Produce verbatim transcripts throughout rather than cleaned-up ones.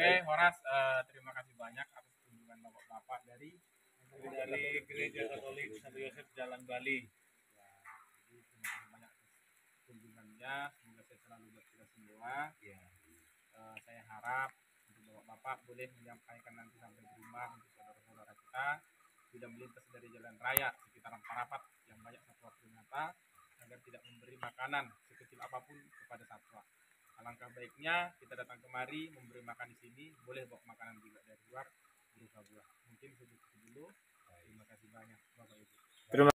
Oke, Horas, uh, terima kasih banyak atas kunjungan Bapak-Bapak dari dari Gereja Katolik Santo Yosef Jalan Bali. Ya, jadi terima kasih banyak atas kunjungannya. Semoga saya selalu buat kita semua. Ya. Uh, saya harap untuk Bapak-Bapak boleh menyampaikan nanti sampai di rumah untuk saudara-saudara kita tidak melintas dari jalan raya sekitaran Parapat yang banyak satwa primata agar tidak memberi makanan sekecil apapun kepada satwa. Alangkah baiknya kita datang kemari memberi makan di sini, boleh bawa makanan juga dari luar berupa buah. Mungkin segitu dulu. Terima kasih banyak Bapak Ibu. Terima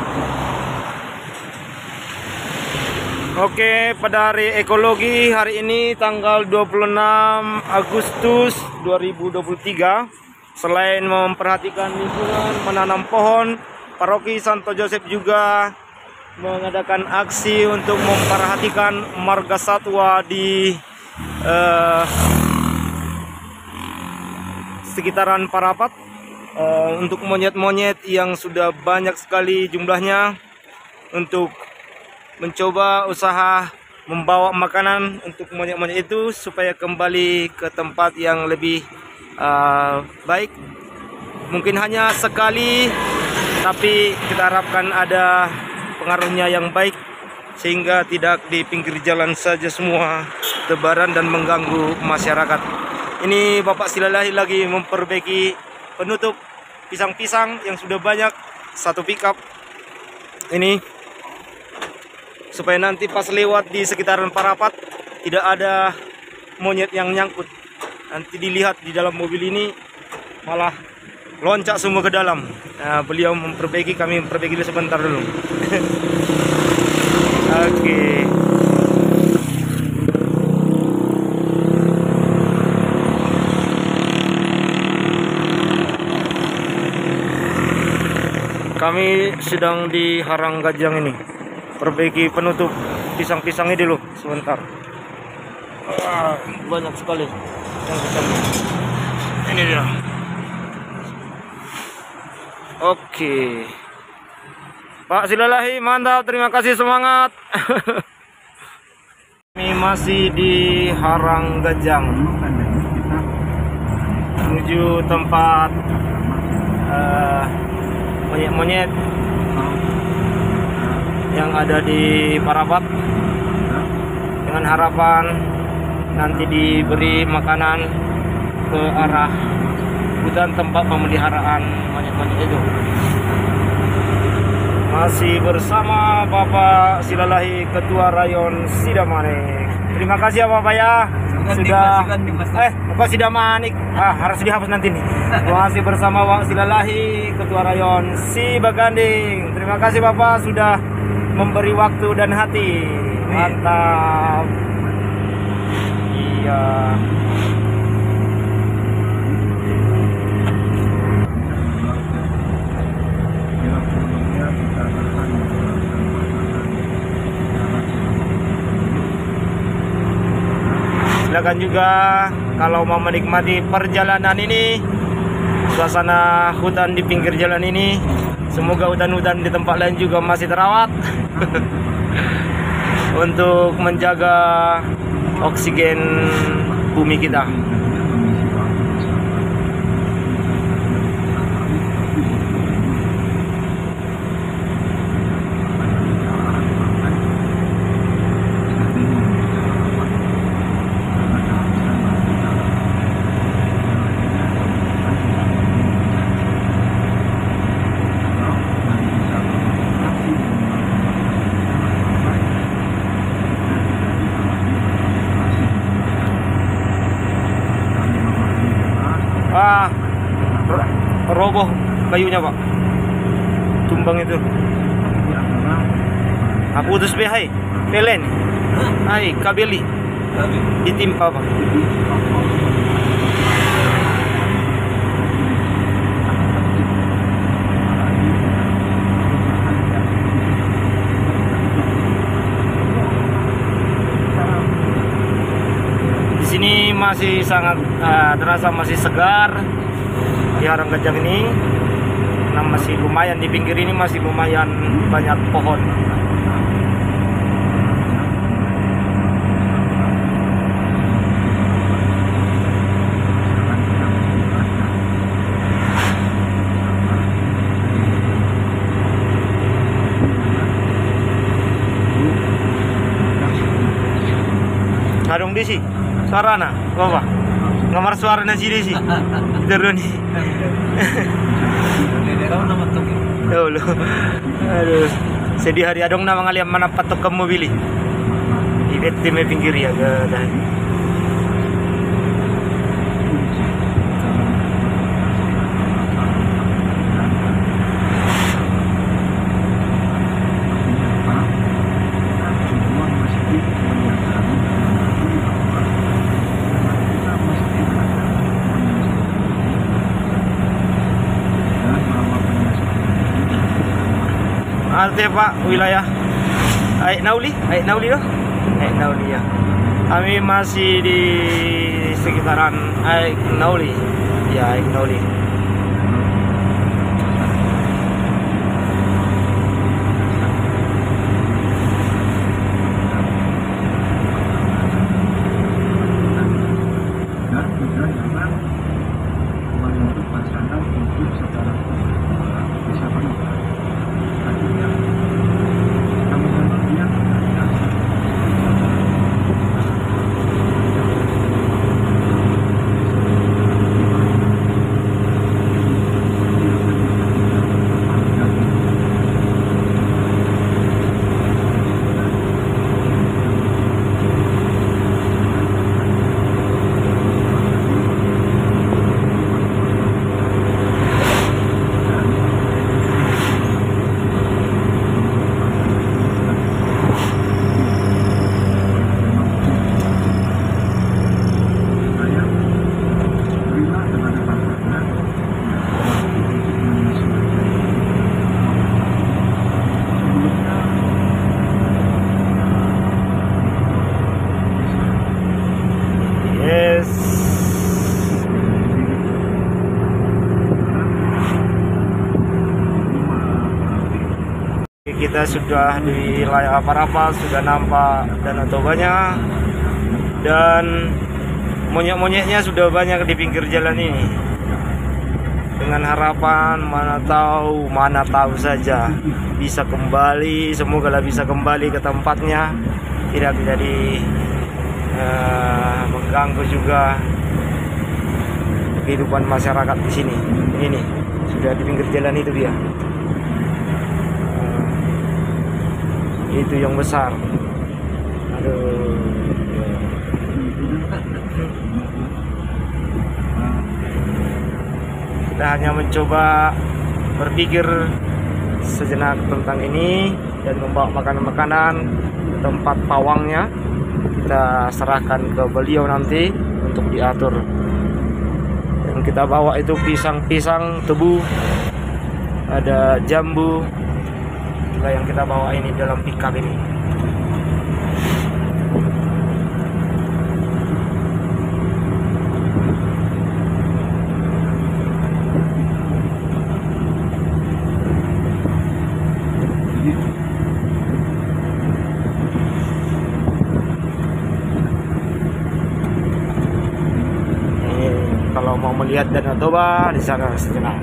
Oke, pada hari ekologi hari ini tanggal dua puluh enam Agustus dua ribu dua puluh tiga, selain memperhatikan lingkungan, menanam pohon, Paroki Santo Yosef juga mengadakan aksi untuk memperhatikan marga satwa di uh, sekitaran Parapat, uh, untuk monyet-monyet yang sudah banyak sekali jumlahnya, untuk mencoba usaha membawa makanan untuk monyet-monyet itu supaya kembali ke tempat yang lebih uh, baik. Mungkin hanya sekali, tapi kita harapkan ada pengaruhnya yang baik sehingga tidak di pinggir jalan saja semua tebaran dan mengganggu masyarakat. Ini Bapak Silalahi lagi memperbaiki penutup pisang-pisang yang sudah banyak, satu pickup ini, supaya nanti pas lewat di sekitaran Parapat tidak ada monyet yang nyangkut. Nanti dilihat di dalam mobil ini malah loncat semua ke dalam. Nah, beliau memperbaiki, kami memperbaiki dulu sebentar dulu. Oke. Okay. Kami sedang di Harang Gajang ini, perbaiki penutup pisang-pisangnya dulu sebentar. Wah, banyak sekali yang pisang. Ini dia. Oke, Pak Silalahi, mantap, terima kasih, semangat. Kami masih di Harang Gajang menuju tempat monyet-monyet uh, yang ada di Parapat, dengan harapan nanti diberi makanan ke arah hutan tempat pemeliharaan monyet-monyet itu. Masih bersama Bapak Silalahi, Ketua Rayon Sidamanik. Terima kasih ya Bapak ya, sudah eh Bapak Sidamanik, ah harus dihapus nanti nih. Masih bersama Bapak Silalahi, Ketua Rayon Sibaganding. Terima kasih Bapak sudah memberi waktu dan hati. Mantap. Iya. Silakan juga kalau mau menikmati perjalanan ini, suasana hutan di pinggir jalan ini. Semoga hutan-hutan di tempat lain juga masih terawat untuk menjaga oksigen bumi kita. Ah, roboh kayunya Pak, tumbang itu. Ah, putus be hai, pelen, hai kabeli, ditimpa Pak. Sini masih sangat uh, terasa masih segar di Harang Gajang ini, karena masih lumayan di pinggir ini masih lumayan banyak pohon. desi. Suara na, apa? Ngamar suara na si desi. Terus nih. Kau nama tuh. Dulu. Aduh. Sedih hari adong na mga liam mana patok kamu bili. Ibet di may pinggir ya gadah. Arte Pak wilayah Aik Nauli, Aik Nauli loh, Aik Nauli ya. Kami masih di sekitaran Aik Nauli, ya Aik Nauli. Kita sudah di wilayah Parapat, sudah nampak Danau Tobanya, dan monyet-monyetnya sudah banyak di pinggir jalan ini. Dengan harapan mana tahu, mana tahu saja bisa kembali, semoga lah bisa kembali ke tempatnya, tidak menjadi uh, mengganggu juga kehidupan masyarakat di sini. Ini nih, sudah di pinggir jalan itu dia. Itu yang besar. Aduh. Kita hanya mencoba berpikir sejenak tentang ini dan membawa makanan-makanan ke tempat pawangnya. Kita serahkan ke beliau nanti untuk diatur. Yang kita bawa itu pisang-pisang, tebu, ada jambu. Itulah yang kita bawa ini dalam pickup ini. Ini kalau mau melihat Danau Toba di sana sejenak.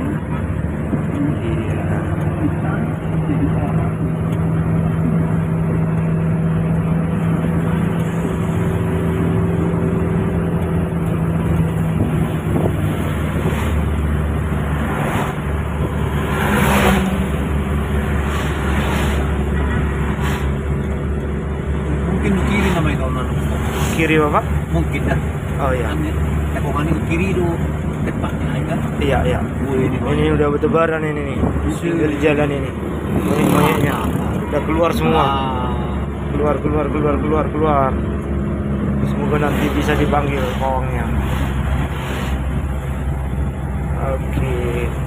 Kiri Bapak? Mungkin dah. Oh iya. Aku kan kiri itu depannya kan. Iya iya. Ini, ini udah bertebaran ini nih. Dari jalan ini. Monyet-monyetnya udah keluar semua. Keluar keluar keluar keluar keluar. Semoga nanti bisa dipanggil pawangnya. Oke.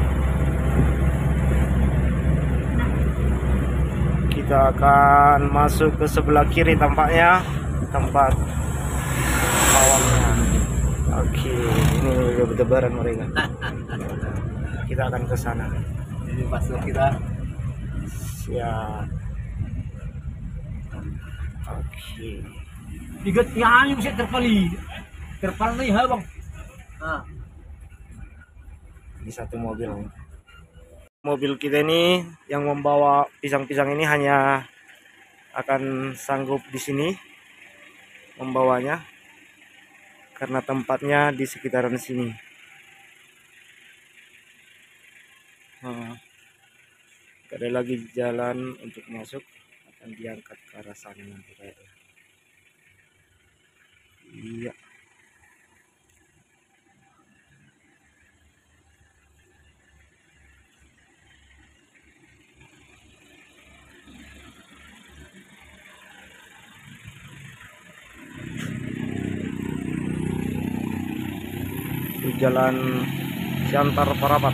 Kita akan masuk ke sebelah kiri tampaknya tempat pawangnya. Oke, ini udah bertebaran mereka. Kita akan ke sana. Ini pasir kita. Siap. Oke. Igat yang bisa terpali. Terpal nih ha bang. Nah. Di satu mobil. Mobil kita ini yang membawa pisang-pisang ini hanya akan sanggup di sini membawanya. karena tempatnya di sekitaran sini. Nah, ada lagi jalan untuk masuk, akan diangkat ke arah sana nanti kayaknya. Iya. Di Jalan Siantar Parapat.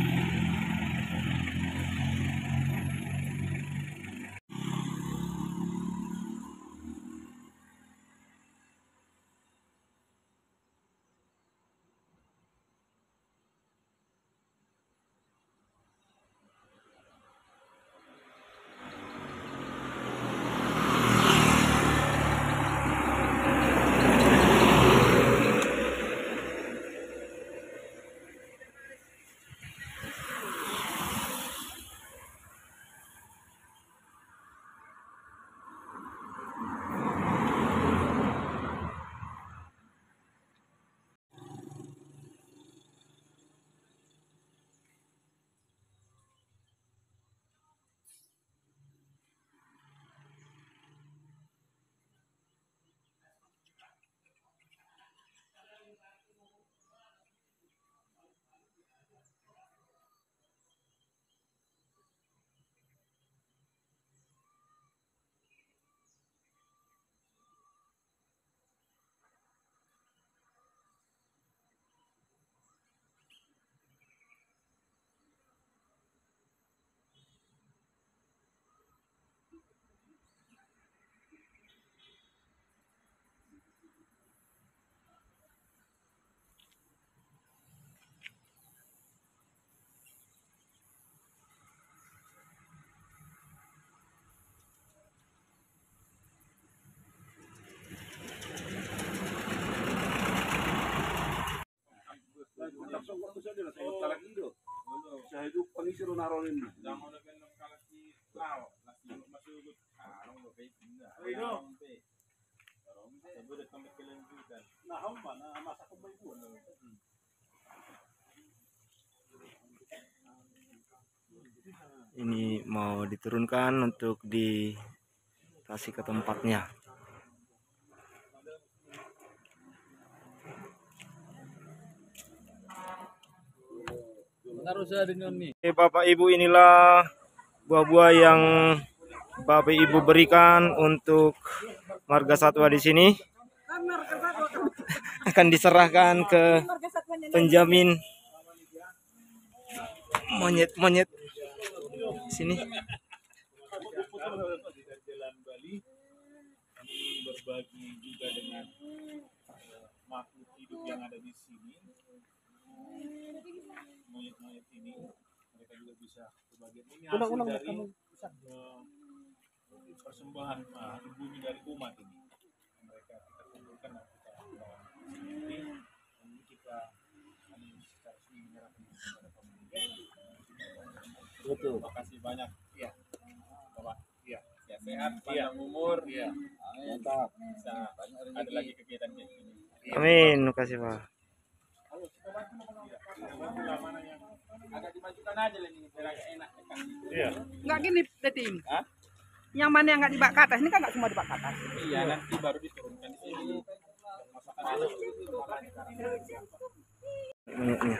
Ini mau diturunkan untuk dikasih ke tempatnya. Oke, Bapak Ibu, inilah buah-buah yang Bapak Ibu berikan untuk marga satwa di sini. Akan diserahkan ke penjamin monyet-monyet sini. Jalan Bali, kami berbagi juga dengan makhluk hidup yang ada di sini. Monyet-monyet ini mereka juga bisa berbagian. Ini hasil dari uh, persembahan uh, bumi dari umat ini. Mereka kita kumpulkan dan kita bawa sini. Dan kita kami secara resmi menyerahkan kepada pemerintah. Betul. Terima kasih banyak. Ya, Bapak. Ya, ya sehat, panjang umur. Ya, mantap. Bisa ada lagi kegiatan kayak gini. Amin, terima kasih Pak. Agak dimajukan aja ini biar agak enak. Iya. Enggak gini, Detim. Hah? Yang mana yang enggak dibak ke atas? Ini kan enggak semua dibak ke atas. Iya, nanti baru diturunkan di sini. Monyetnya.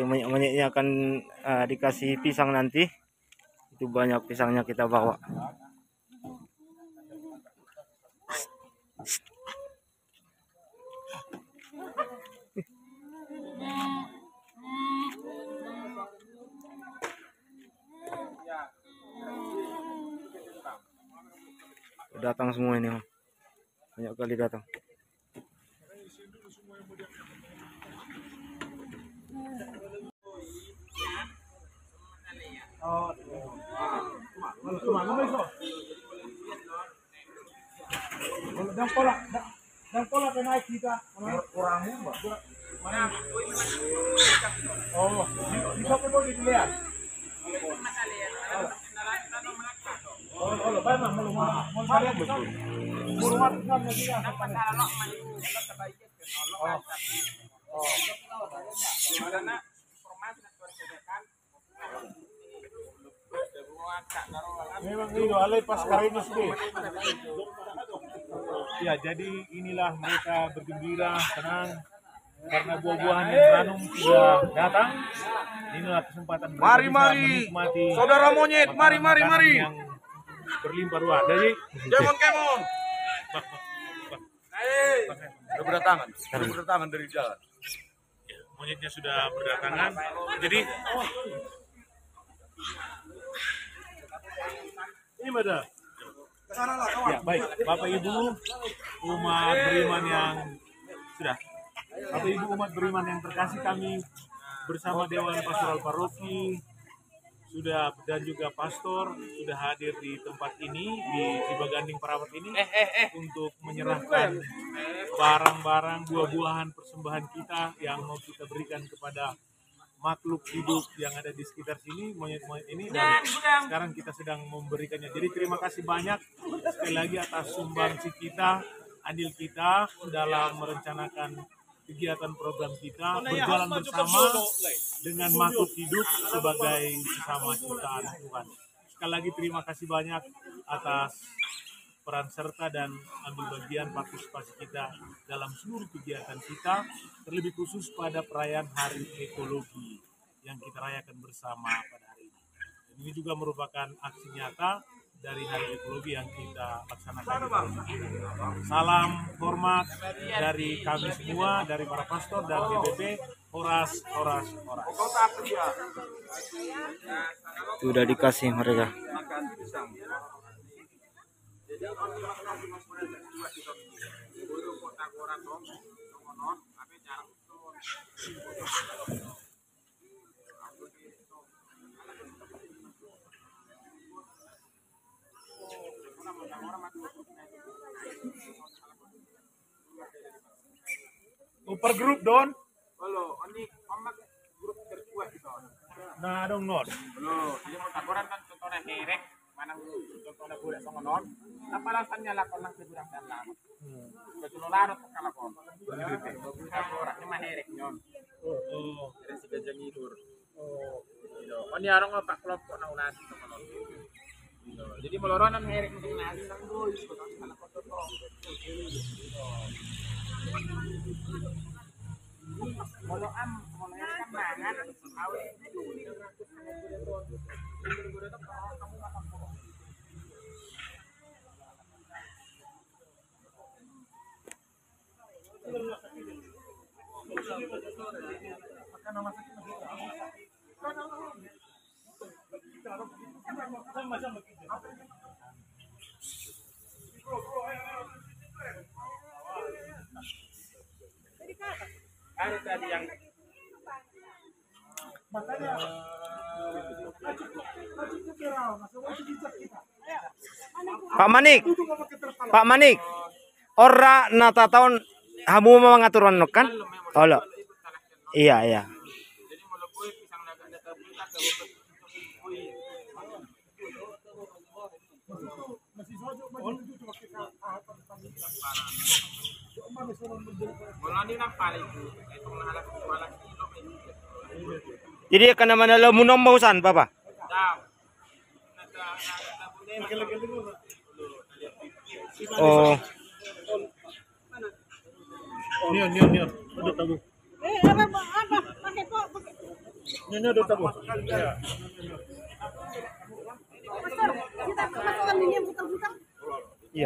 Itu monyet-monyetnya akan uh, dikasih pisang nanti. Itu banyak pisangnya kita bawa. Datang semua ini, banyak kali datang. Dan pola, dan pola naik kita. Orang mana? Oh, bisa perlu dilihat. Oh, oh, baik mah, mau mau kalian betul. Buruan kan lagi ya. Oh. Oh. Karena informasi dan kebijakan memang itu alai pas karena sih. Ya, jadi inilah mereka bergembira, senang karena buah-buahan yang ranum sudah datang. Inilah kesempatan mereka Mari, bisa mari. menikmati Saudara monyet, mari, mari, makanan mari. yang berlimpah ruah. Jadi, Kemon, kemon. Sudah berdatangan, sudah berdatangan dari jalan. monyetnya sudah berdatangan. Jadi, ini ada. Ya, baik, Bapak Ibu umat beriman yang sudah, Bapak Ibu umat beriman yang terkasih, kami bersama Dewan Pastoral Paroki sudah dan juga pastor sudah hadir di tempat ini di Cibaganding Parapat ini eh eh eh untuk menyerahkan barang-barang buah-buahan persembahan kita yang mau kita berikan kepada makhluk hidup yang ada di sekitar sini, monyet-monyet ini, dan sekarang kita sedang memberikannya. Jadi terima kasih banyak sekali lagi atas sumbangsi kita, andil kita dalam merencanakan kegiatan program kita berjalan bersama dengan makhluk hidup sebagai sesama ciptaan Tuhan. Sekali lagi terima kasih banyak atas peran serta dan ambil bagian partisipasi kita dalam seluruh kegiatan kita, terlebih khusus pada perayaan Hari Ekologi yang kita rayakan bersama pada hari ini. Dan ini juga merupakan aksi nyata dari Hari Ekologi yang kita laksanakan. Salam hormat dari kami semua, dari para pastor dan B B P, Horas, Horas, Horas. Sudah dikasih mereka. Super grup Don. halo ini omak grup terkuat itu. Nah, dong non. Loh, ini mau takoran kan contohnya herek, mana contohnya boleh sama non. Apa alasannya lah kalau nang seburang dan lama? Betul larut kalau kon. Takoran cuma herek non. Oh, Dari si gajah ngidur. Oh, gitu. Oh, ini orang apa kelompok nang nasi sama non. Jadi meloronan herek mungkin nasi nang doi, kalau salah kotor kok. Kalau am, kalau kan mangan, awe. Ada tadi yang Pak Manik, Pak Manik, ora nata tahun hamu mau ngaturan kan? Oh lo, iya iya. jadi mau lebih pisang naga data berita ke Mulai nak paling itu mengharap jualan kilo ini. Jadi akan mana lo munong bausan, Papa? Oh, nion nion nion. Aduh tabu. Eh, apa apa? Pakai kok. Ini udah tabu. Ya. Kita masukkan ini yang putar-putar. Iya.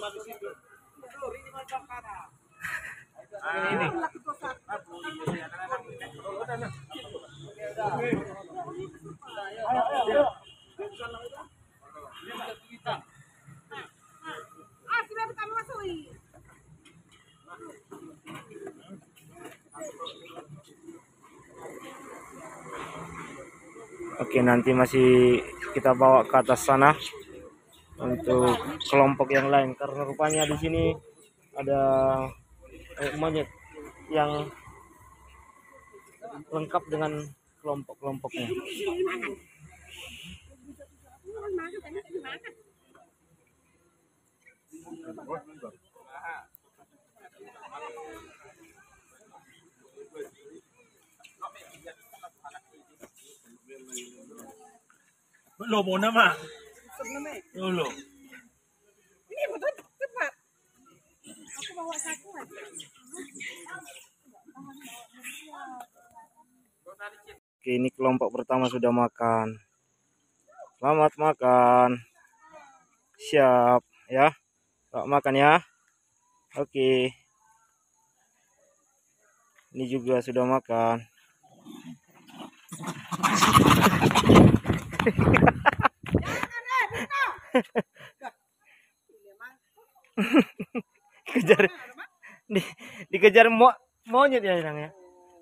Ini. Ah, sudah kami masuki. Oke, nanti masih kita bawa ke atas sana untuk kelompok yang lain karena rupanya di sini ada eh, monyet yang lengkap dengan kelompok-kelompoknya. Lo mau nama? Lo. Ini betul cepat. Aku bawa satu aja. Oke, ini kelompok pertama sudah makan. Selamat makan. Siap ya. Selamat makan ya. Oke. Ini juga sudah makan. Kejar di, dikejar mo, monyet ya Irang ya.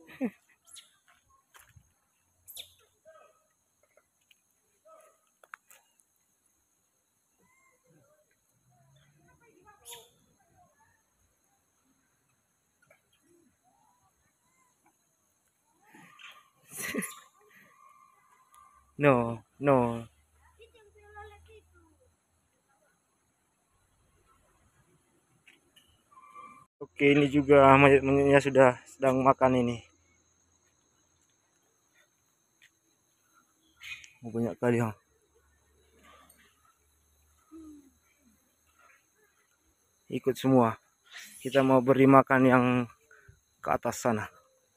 No, no. Oke, ini juga monyet-monyetnya sudah sedang makan ini. Banyak kali ya. Ikut semua. Kita mau beri makan yang ke atas sana.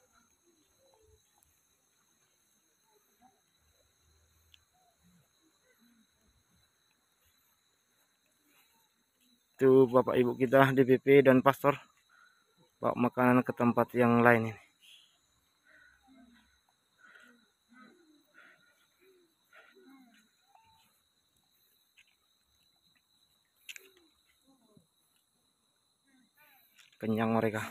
Itu Bapak Ibu kita D P P dan pastor bawa makanan ke tempat yang lain ini. Kenyang mereka.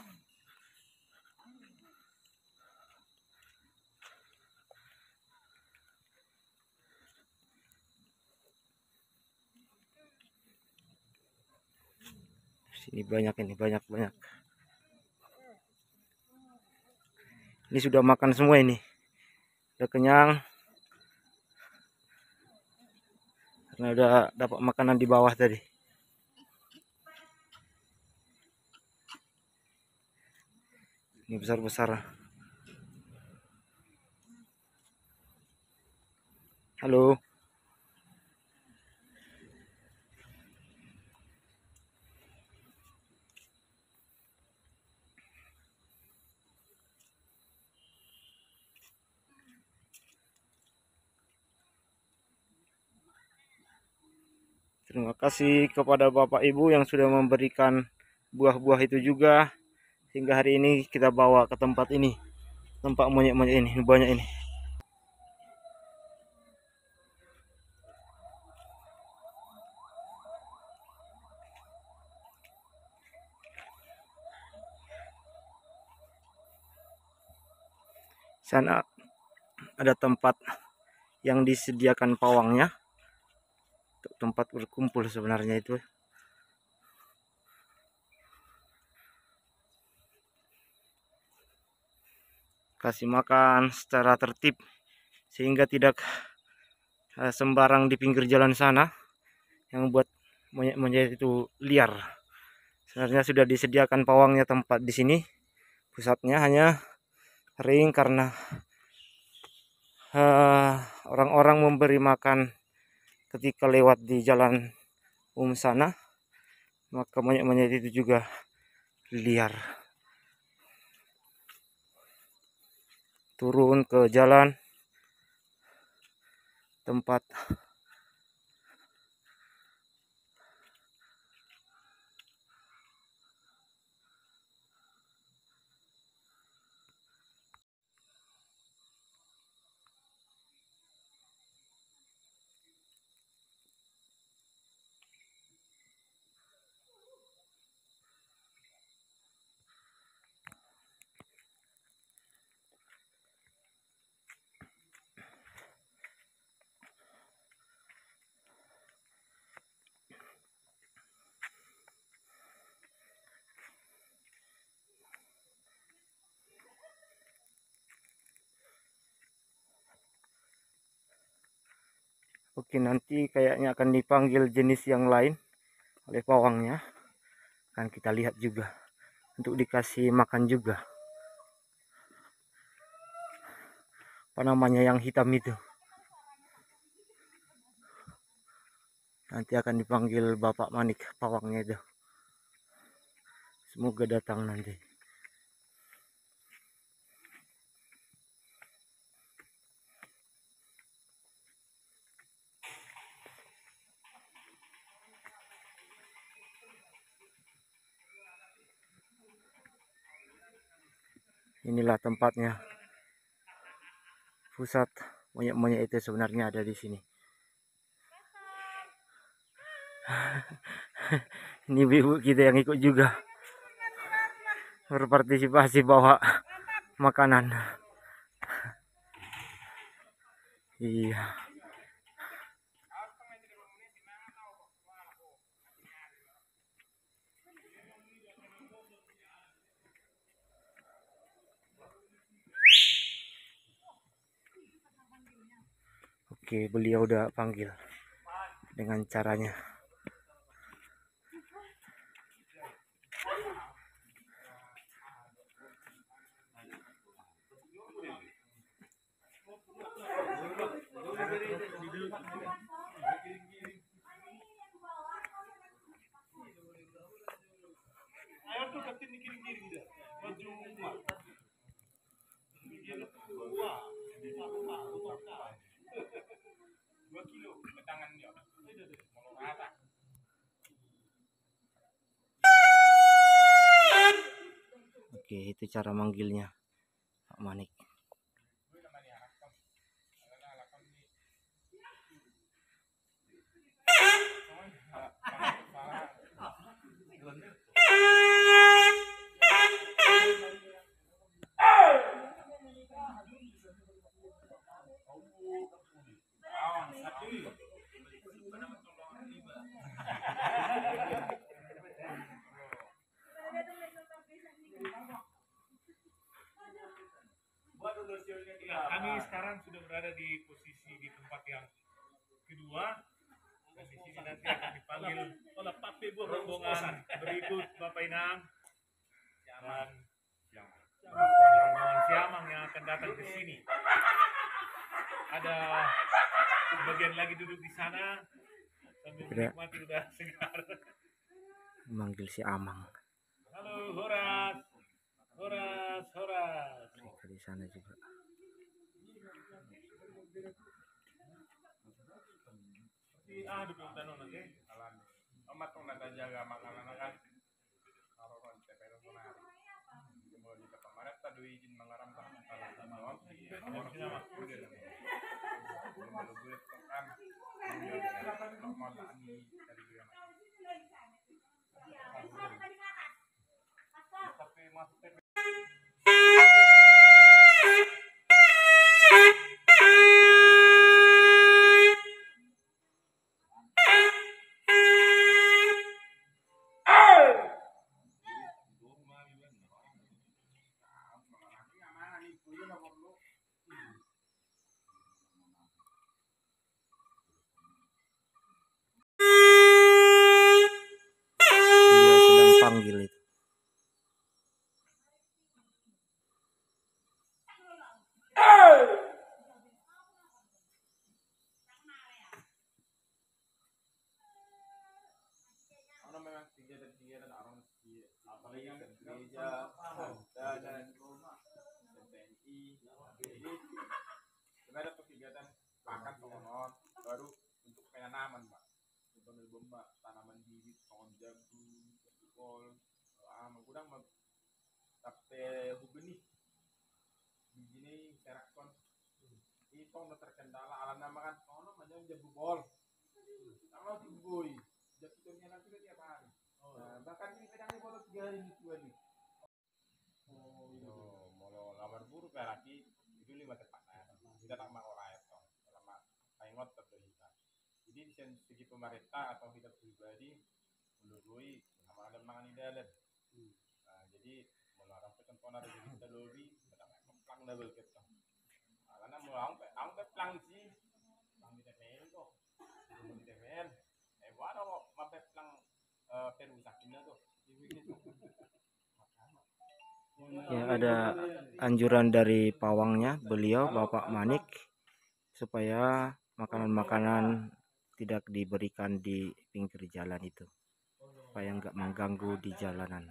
Sini banyak ini, banyak banyak. Ini sudah makan semua ini. Udah kenyang. Karena udah dapat makanan di bawah tadi. Ini besar-besar. Halo. Terima kasih kepada Bapak Ibu yang sudah memberikan buah-buah itu juga. Sehingga hari ini kita bawa ke tempat ini. Tempat monyet-monyet ini, banyak ini. Sana ada tempat yang disediakan pawangnya. Tempat berkumpul sebenarnya itu. Kasih makan secara tertib sehingga tidak uh, sembarang di pinggir jalan sana yang buat monyet-monyet itu liar. Sebenarnya sudah disediakan pawangnya tempat di sini. Pusatnya hanya kering karena orang-orang uh, memberi makan ketika lewat di jalan umum sana, maka monyet-monyet itu juga liar. turun ke jalan tempat Oke, nanti kayaknya akan dipanggil jenis yang lain oleh pawangnya. Akan kita lihat juga untuk dikasih makan juga. Apa namanya yang hitam itu? Nanti akan dipanggil Bapak Manik, pawangnya itu. Semoga datang nanti. Inilah tempatnya. Pusat monyet-monyet itu sebenarnya ada di sini. Ini ibu kita yang ikut juga berpartisipasi bawa makanan. Iya. Oke, beliau udah panggil dengan caranya. Oke, itu cara manggilnya Pak Manik. Ya, kami sekarang sudah berada di posisi di tempat yang kedua, dan di sini nanti akan dipanggil oleh rombongan berikut Bapak Inang dan rombongan Siamang yang akan datang ke sini. Ada sebagian lagi duduk di sana sambil menikmati udara segar. Manggil si Amang. Halo Horas, Horas, Horas. Di sana juga. Ah, duduk dan oke. Amat tuh nada jaga makanan kan. Kalau kan tepero punari. Kemudian di kemarin tadi izin mengaram tak salah sama om. Harusnya mah udah. Belum boleh kan. Mau mau tani dari dia. Tapi masuk panggil itu. Ono memang tiga dan tiga dan orang apalagi yang gereja dan rumah T N I sambil bomba tanaman bibit pohon jagung kol ah mengurang tapi hubungi di sini serakon itu nggak terkendala alam nama kan soalnya macam jabu bol kalau dibui jatuhnya nanti tiap hari nah, bahkan ini kadang boleh tiga hari dua nih oh iya mau lamar buruk ya lagi itu lima tepat kita tak mau rakyat toh lama pengot terdelita jadi di segi pemerintah atau kita pribadi melalui sama ada mangan idealan nah jadi melarang ketentuan ada jadi kita lobby kita pelang double kita karena mau angkat angkat pelang sih pelang di T V L kok di T V L eh buat apa mampir pelang peru sakinnya tuh Ya, ada anjuran dari pawangnya, beliau Bapak Manik, supaya makanan-makanan tidak diberikan di pinggir jalan itu, supaya nggak mengganggu di jalanan.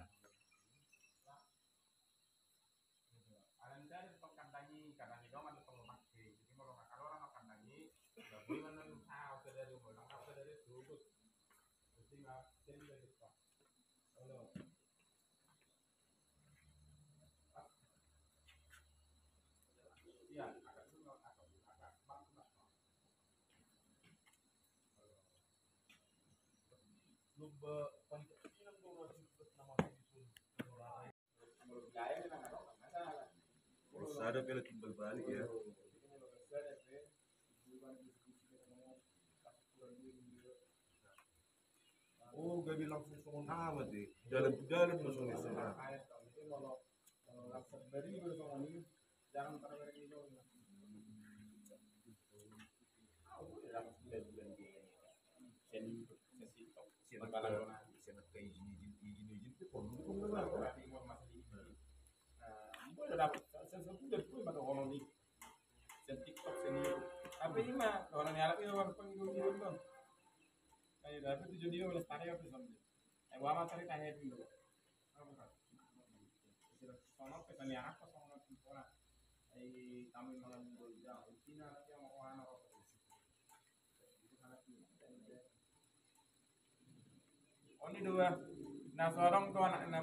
Ada pela timbal balik ya. Oh, gak bilang langsung amat deh. Dalam dalam langsung sana. Jangan terlalu ini. Tapi ini mah orang yang Arab itu orang pengiru itu kan. Kayak dapat tujuh dia oleh tarik apa sampai. Eh, wama tarik tanya dulu. Soalnya pesan yang apa sama orang. Eh, kami malam berjauh. Cina nanti yang mau anak apa. Oh ini dua. Nah seorang tuh anak enam.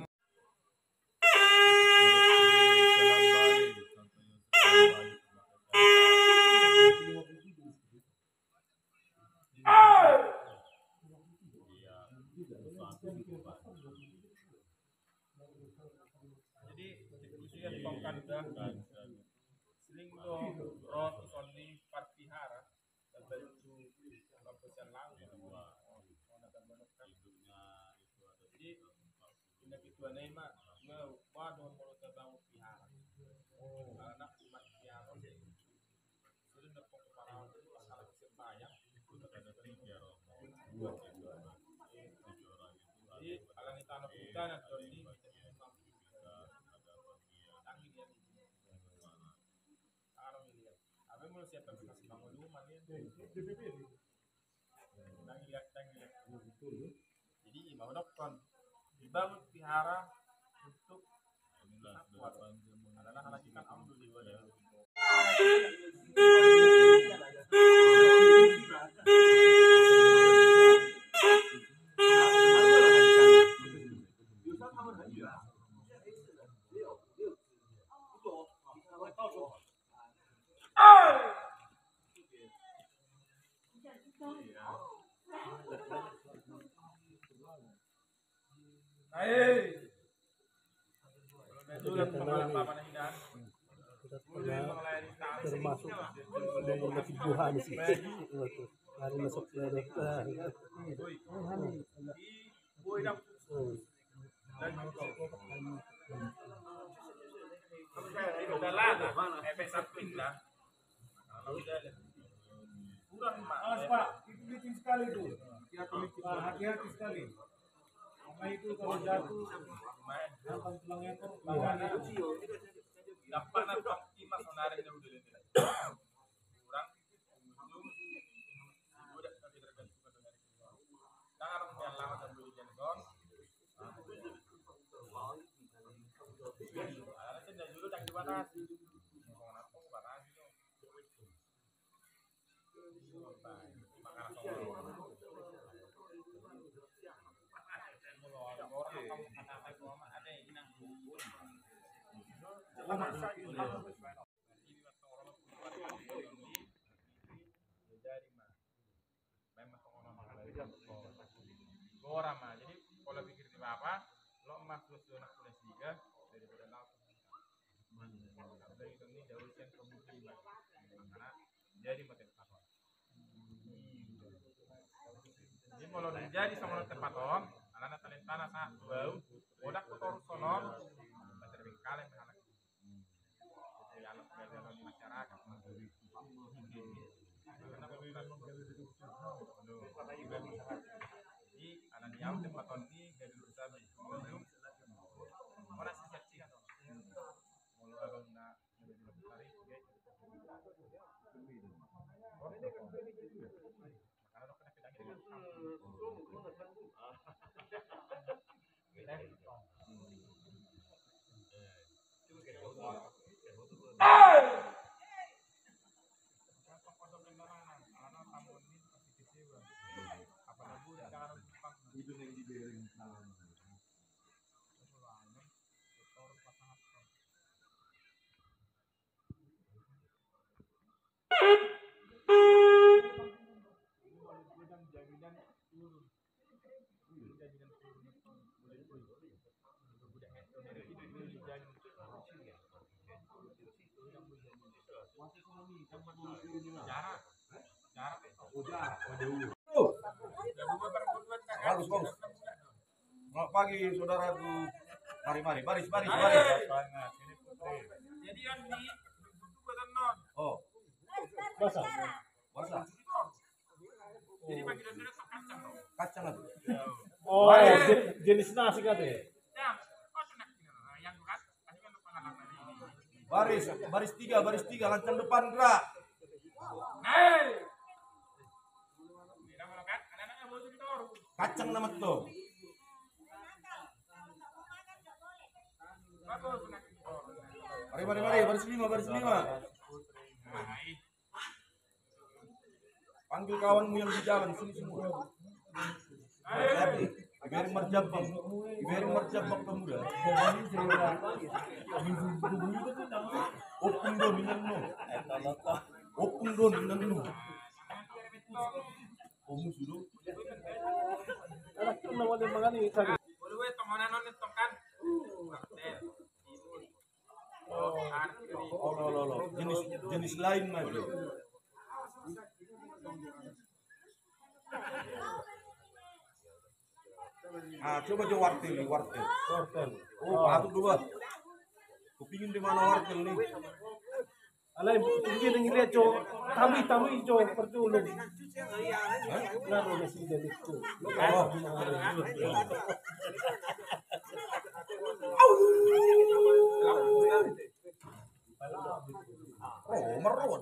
Jadi diskusi yang tongkan dah seling tuh rot soni partihara dan baju lapisan laut jadi tindak itu aneh mah nggak waduh mau terbangun pihara anak umat pihara sudah dapat kepala masalah kesembayang jadi alang itu anak kita dan Johnny apa mau siapa kasih bangun rumah nih dan lihat dan lihat jadi mau dokter dibangun pihara untuk adalah hakikat alhamdulillah termasuk nomor tujuhan sih hari masuk dari Hati-hati sekali tuh, hati-hati sekali. Sama itu kalau jatuh, datang tulang ekor, bagaimana? Dapat nampak timas menarik jauh dari ini. Kurang, ujung, udah tapi tergantung pada dari kita. Tangan yang lama dan beli jenggon. Ada cendera dulu tak dibatasi. Mau apa batasi tuh? Makanan Orang mah, jadi kalau pikir di apa, lo emas plus dua plus tiga daripada langsung. Dari itu ini jauh yang pembukaan, karena jadi materi apa? Jadi kalau jadi sama tempat om, anak talenta tanah sah bau, udah kotor sonon, materi kalian anak. Jadi anak kerja di masyarakat. Jadi anak diam tempat ini dari besar belum mana sih seksi kan? Kalau abang nak lebih tarik, jarak jarak Bagus, bagus. Selamat pagi, saudaraku. Mari, mari, baris, baris, baris. jadi yang di non Oh, Basah. basah. jadi bagi dan kacang Kacang itu. Oh, je- jenis nasi katanya. ya oh senang yang berat pasti kan pengalaman ini Baris, baris tiga, baris tiga, lancang depan gerak. hey tidak mau kan anak-anaknya mau jadi tor Kacang nama tuh. bagus senang tor Mari, mari, mari, baris lima, baris lima. baik Panggil kawanmu yang di jalan sini semua. Biar merjabak, biar merjabak pemuda. Opung don inanno. Opung don inanno. Opung sudah. Anak itu namanya mangani tadi. boleh we tomonan non kan Oh, lo, lo, lo. Jenis jenis lain mah bro. Ah, coba coba wartel, wartel. Wortel. Oh, satu dua. Kupingin di mana wartel nih? Alay, hindi nang ilihat jo. Tami tami jo perculung. Laro na si Dalit ko. Oh, oh, merot.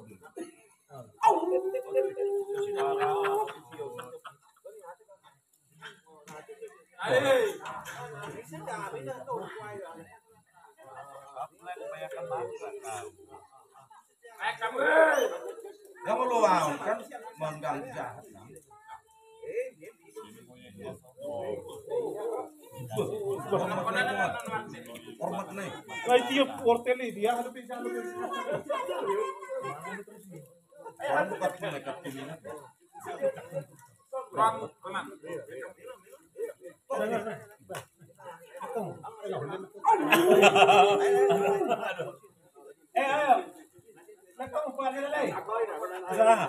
eh kamu Yang lo mau kan mengganggu jahat. Kan? Hormat nih. Kay tiyo wortel eh dia ano pinsan ano Orang bukan mereka pilihan. Ron, Roman. Eh ayo. Nakang pa nila lay. Isa lang.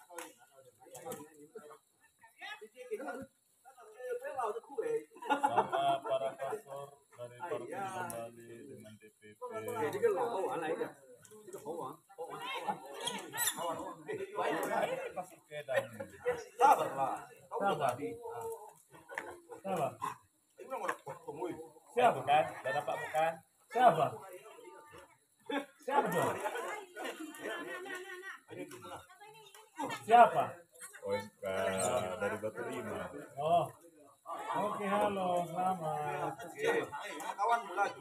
Sama para pastor dari Parti kembali dengan D P P. Sabarlah. Sabar. Sabar. Siapa kan? Dan dapat bukan? Siapa? Siapa dong? Siapa? O M K dari Batu Lima. Oh. Oke, halo, selamat. Kawanmu lagi.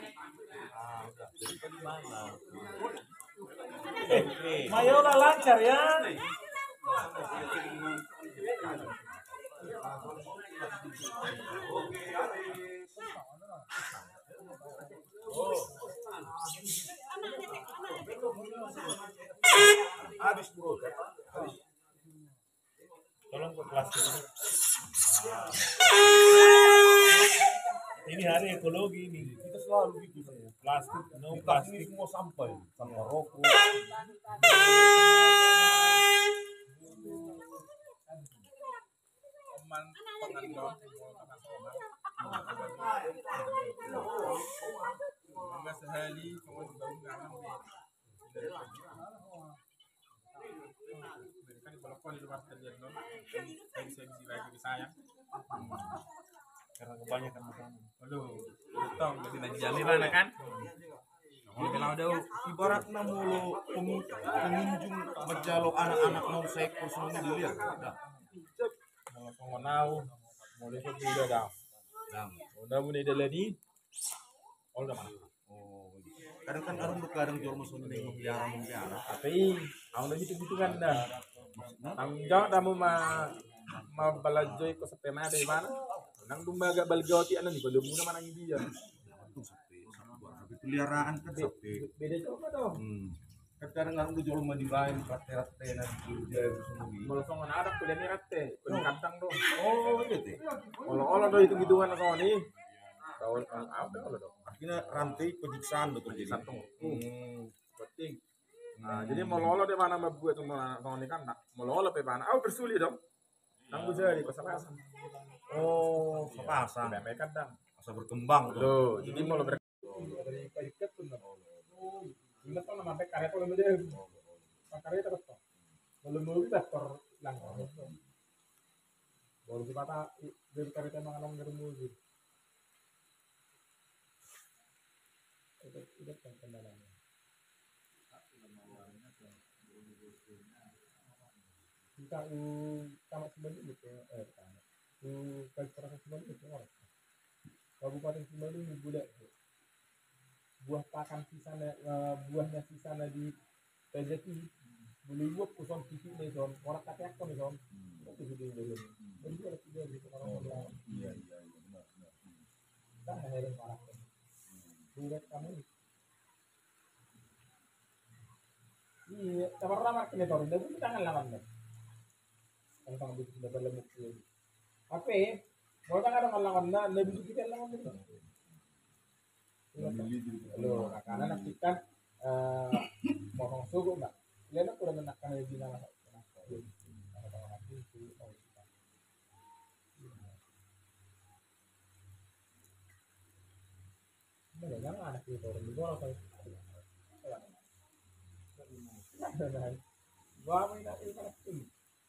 Eh, Mayola lancar ya. Oke, habis. Habis bro. Tolong ke plastik. Ini hari ekologi ini. Kita selalu gitu saya. Plastik, no Kita ini plastik. semua sampai, sampah rokok. Oman pengendon Enggak sehari kamu juga undangan kan kalau kau di luar terjadi non saya bisa bisa lagi saya Karena kebanyakan makanan. aduh betul jadi lagi jalan kan Kalau ada ibaratnya mulu pengunjung berjalo anak-anak mau seekor semuanya dilihat. Dah. kalau kau tahu mulai ke tiga dah udah mulai dari lagi oh udah mana Oh, kadang kan orang kadang jual musuh ini membiara membiara. tapi aku udah gitu gitu kan dah tanggung jawab kamu mah mau belajar ke sepema dari mana nang dumba agak balgoti anu nih belum muna mana dia Itu sapi, sapi peliharaan kan sapi. beda coba dong Hmm. Kadang orang jual rumah di lain, terat tenan di dia semua. kalau songan ada kuliah nih rate kuliah kantang dong Oh, iya teh. kalau olah do hitung hitungan sama nih tahun apa kalau dong Akhirnya rantai penyiksaan betul jadi. satu Hmm. penting nah jadi mau lolo di mana membuat sama sama ini kan nak mau lolo di mana aku bersulit dong nang bisa di pasar Oh, sepasang. sampai kadang Masa berkembang tuh. Loh, jadi mau lebih dari paikat pun ini tuh nama pek karya tuh lebih deh karya terus tuh belum belum sektor lang baru di mata dari karya tema alam germuzi itu itu kan kendalanya kita u tamat sebenarnya gitu eh tamat u kalkulasi sebenarnya gitu orang Kabupaten Sumedang budak buah pakan sisana uh, buahnya sisana di Pejati boleh buat kusong titik nih son orang kata aku nih son itu sudah dulu jadi ada tiga gitu orang orang Iya, iya, iya, benar, benar. tak ada parah budak kamu iya tabar ramar kene tor udah kita tangan lawan deh tentang itu sudah berlemuk apa mau tangan lawan nah lebih kita lawan dulu Lo, karena nanti kan potong suku mbak, lihat aku udah menakan lagi nama Mana yang anak itu orang itu orang saya. Wah, ini nanti kan ini.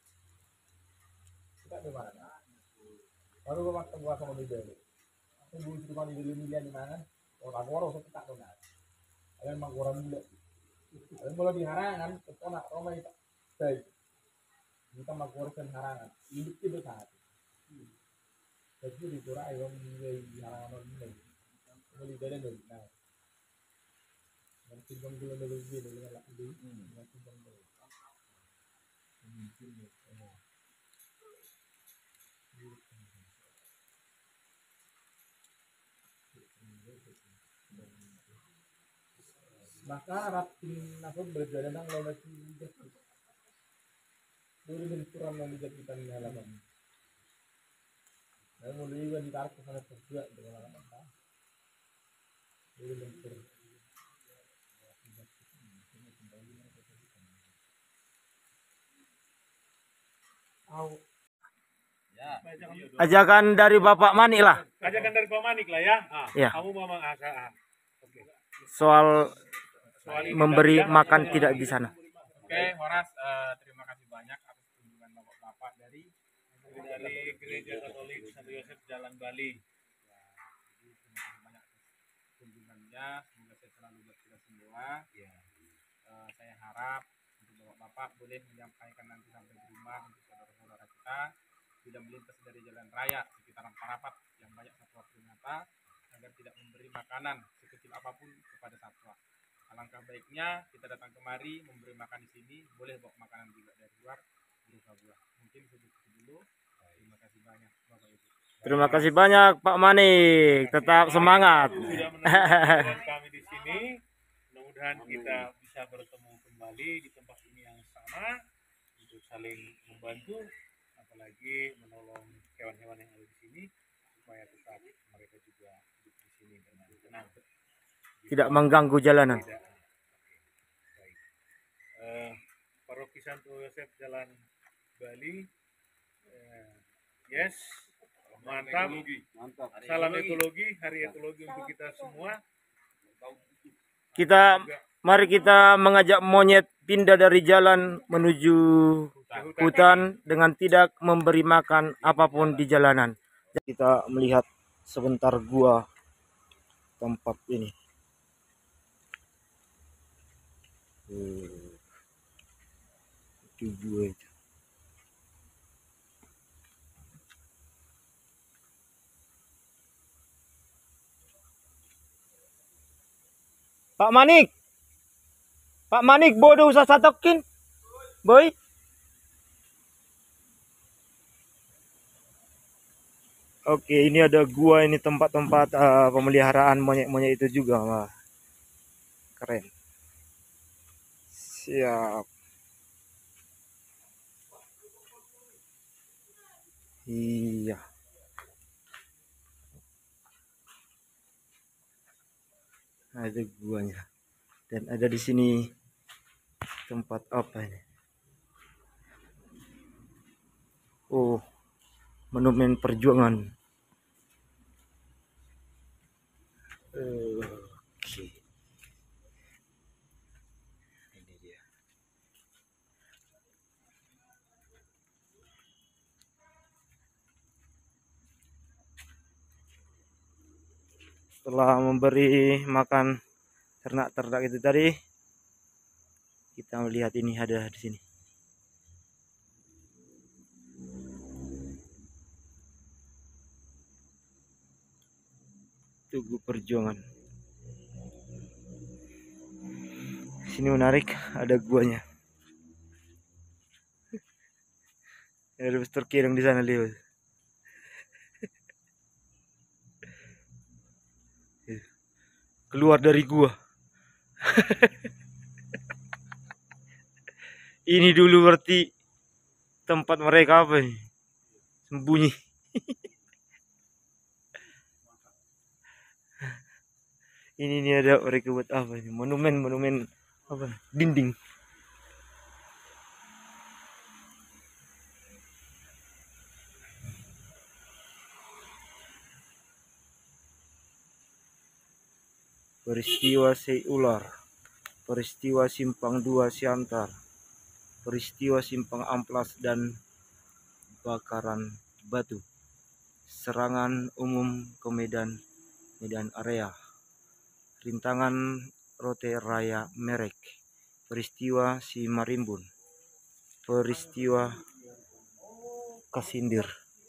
Kita di mana? Baru gua makan gua sama dia dulu. Tunggu cuma di dulu miliar di mana? Orang orang usah tak dong kan, ada emang orang muda, ada kalau di harangan, kita nak Roma itu, baik, kita mau korban harangan, hidup itu besar, jadi di Pura ayam di harangan orang muda, kemudian dari dari nah, mungkin bang dulu dulu dia dulu lagi dulu, mungkin bang dulu, mungkin maka rapin aku berjalan nang lawan si jatuh dulu benturan yang dijadikan di halaman dan mulai juga ditarik ke sana juga dengan halaman dulu bentur au Ajakan dari Bapak Manik lah. Ajakan dari Pak Manik lah ya. Ah, Ya. Kamu mau mengasah. Oke. Soal Soal ini memberi tadi ya. makan tidak di sana. Oke, Horas, eh, terima kasih banyak atas kunjungan Bapak-bapak dari Dari Gereja Katolik Santo Yosef Jalan Bali. jadi terima kasih banyak atas kunjungannya. Semoga saya selalu buat kita semua. Eh, saya harap untuk Bapak-bapak boleh menyampaikan nanti sampai di rumah untuk saudara-saudara kita tidak melintas dari jalan raya sekitaran Parapat yang banyak satwa primata agar tidak memberi makanan sekecil apapun kepada satwa. Alangkah baiknya kita datang kemari memberi makan di sini, boleh bawa makanan juga dari luar berupa buah. Mungkin segitu dulu. Terima kasih banyak Bapak Ibu. Terima kasih banyak Pak Manik. Tetap semangat. Sudah menonton kami di sini. Mudah-mudahan kita bisa bertemu kembali di tempat bersama untuk saling membantu, apalagi menolong hewan-hewan yang ada di sini supaya tetap mereka juga hidup di sini dengan tenang. Tidak mengganggu jalanan. Tidak. Oke, baik. Eh, Paroki Santo Yosef Jalan Bali. Eh, yes, mantap. Salam ekologi, hari ekologi untuk kita semua. Kita mari kita mengajak monyet pindah dari jalan menuju hutan dengan tidak memberi makan apapun di jalanan. Kita melihat sebentar gua tempat ini. Hmm. Itu gua itu. Pak Manik, Pak Manik, bodoh usah satokin, boy. Oke, ini ada gua, ini tempat-tempat uh, pemeliharaan monyet-monyet itu juga, wah. Keren. Siap. Iya. Ada guanya. Dan ada di sini tempat apa ini? Oh, monumen perjuangan. Oke. Ini dia. Setelah memberi makan ternak-ternak itu tadi, kita melihat ini ada di sini. Tugu Perjuangan. Sini menarik, ada guanya. Ada Mister Kirang di sana lihat. Keluar dari gua. Ini dulu berarti tempat mereka apa nih? Sembunyi. Ini nih ada mereka buat apa ini? Monumen, monumen apa? Dinding. Peristiwa Sei Ular, peristiwa Simpang dua Siantar, peristiwa Simpang Amplas dan bakaran batu, serangan umum ke Medan, Medan Area, rintangan Rote Raya Merek, peristiwa Simarimbun, peristiwa Kasindir,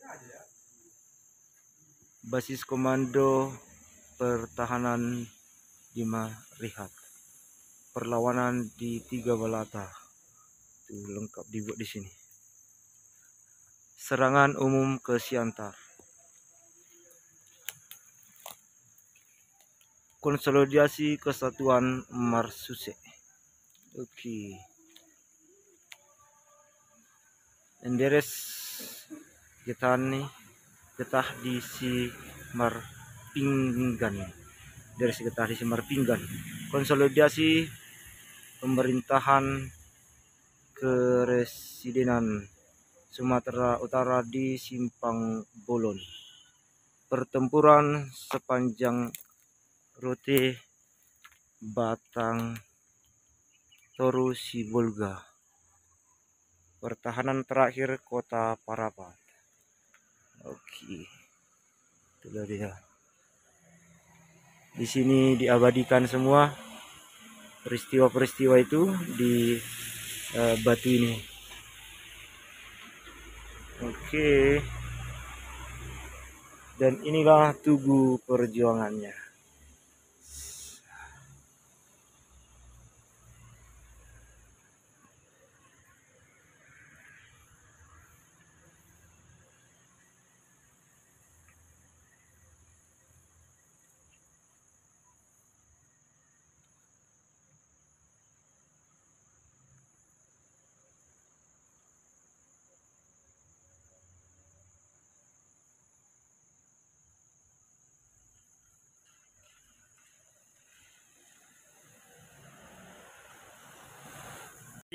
basis komando pertahanan Lima Rihat, perlawanan di Tiga Balata, itu lengkap dibuat di sini. Serangan umum ke Siantar, konsolidasi kesatuan Marsuse. Oke, enderes getah nih, getah di Simarpinggan. Dari sekitar di Simarpinggan, konsolidasi pemerintahan Keresidenan Sumatera Utara di Simpang Bolon, pertempuran sepanjang Rote Batang Toru Sibolga, pertahanan terakhir Kota Parapat. Oke, itulah dia. Di sini diabadikan semua peristiwa-peristiwa itu di uh, batu ini. Oke. Dan inilah Tugu Perjuangannya.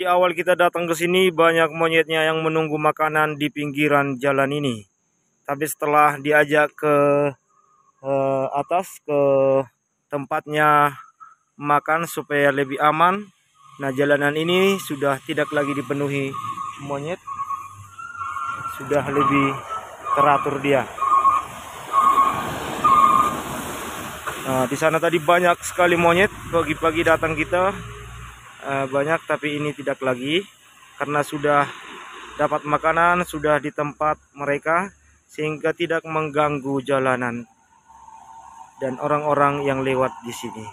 Di awal kita datang ke sini banyak monyetnya yang menunggu makanan di pinggiran jalan ini. Tapi setelah diajak ke eh, atas ke tempatnya makan supaya lebih aman, nah jalanan ini sudah tidak lagi dipenuhi monyet, sudah lebih teratur dia. Nah, di sana tadi banyak sekali monyet, pagi-pagi datang kita uh, banyak, tapi ini tidak lagi karena sudah dapat makanan, sudah di tempat mereka sehingga tidak mengganggu jalanan dan orang-orang yang lewat di sini.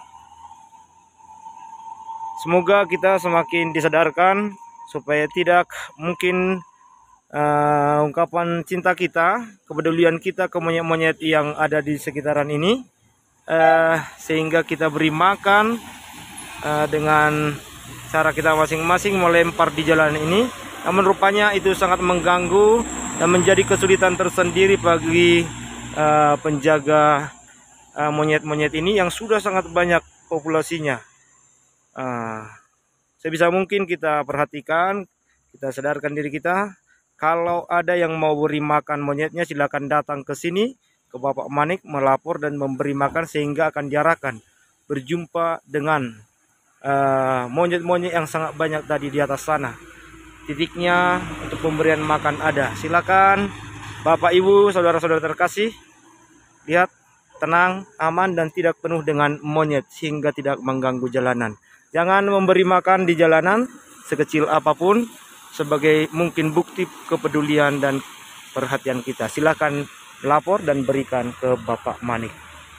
Semoga kita semakin disadarkan supaya tidak mungkin uh, ungkapan cinta kita, kepedulian kita ke monyet-monyet yang ada di sekitaran ini. Uh, sehingga kita beri makan uh, dengan cara kita masing-masing melempar di jalan ini. Namun rupanya itu sangat mengganggu dan menjadi kesulitan tersendiri bagi uh, penjaga monyet-monyet uh, ini yang sudah sangat banyak populasinya. Uh, sebisa mungkin kita perhatikan, kita sadarkan diri kita. Kalau ada yang mau beri makan monyetnya, silakan datang ke sini ke Bapak Manik melapor dan memberi makan sehingga akan diarahkan berjumpa dengan monyet-monyet uh, yang sangat banyak tadi di atas sana. Titiknya untuk pemberian makan ada. Silakan Bapak Ibu, saudara-saudara terkasih, lihat tenang, aman dan tidak penuh dengan monyet sehingga tidak mengganggu jalanan. Jangan memberi makan di jalanan sekecil apapun sebagai mungkin bukti kepedulian dan perhatian kita. Silakan lapor dan berikan ke Bapak Manik.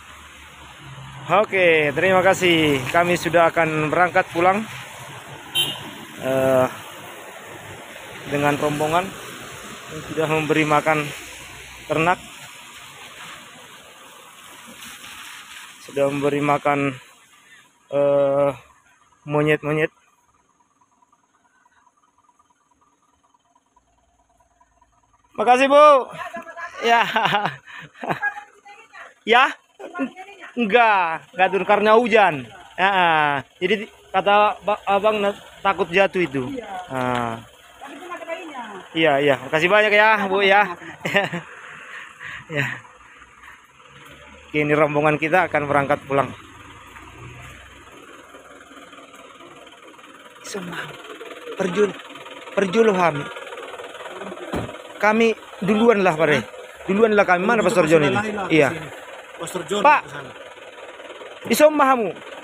Oke, terima kasih. Kami sudah akan berangkat pulang uh, dengan rombongan yang sudah memberi makan ternak, sudah memberi makan monyet-monyet. Uh, Makasih Bu. Ya, ya, enggak, enggak turun karena hujan. Ya, jadi kata abang takut jatuh itu. Nah. Iya, iya, makasih banyak ya Bu ya. Ya. Kini rombongan kita akan berangkat pulang. Semua perjul, perjuluhan. Kami duluan lah Pak. Duluan lah kami. Mana Pastor John ini? Iya. Pastor John Pak, isom mahamu.